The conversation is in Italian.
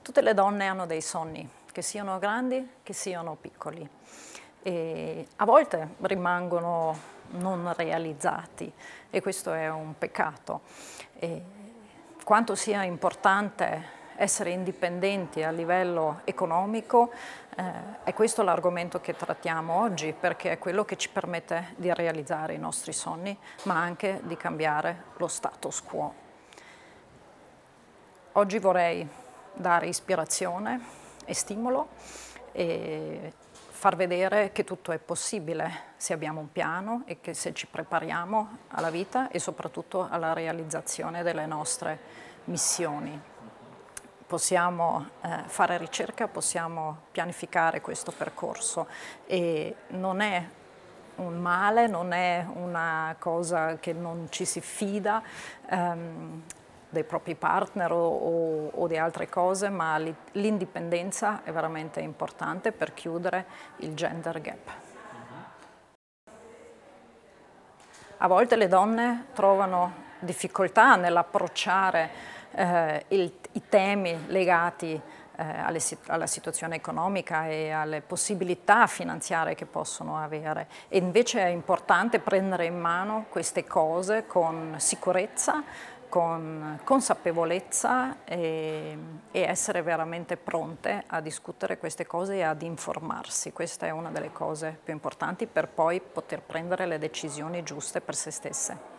Tutte le donne hanno dei sogni, che siano grandi, che siano piccoli, e a volte rimangono non realizzati e questo è un peccato. E quanto sia importante essere indipendenti a livello economico, è questo l'argomento che trattiamo oggi, perché è quello che ci permette di realizzare i nostri sogni, ma anche di cambiare lo status quo. Oggi vorrei dare ispirazione e stimolo e far vedere che tutto è possibile se abbiamo un piano e che se ci prepariamo alla vita e soprattutto alla realizzazione delle nostre missioni. Possiamo fare ricerca, possiamo pianificare questo percorso e non è un male, non è una cosa che non ci si fida dei propri partner o di altre cose, ma l'indipendenza è veramente importante per chiudere il gender gap. A volte le donne trovano difficoltà nell'approcciare i temi legati alla situazione economica e alle possibilità finanziarie che possono avere, e invece è importante prendere in mano queste cose con sicurezza, con consapevolezza e essere veramente pronte a discutere queste cose e ad informarsi. Questa è una delle cose più importanti per poi poter prendere le decisioni giuste per se stesse.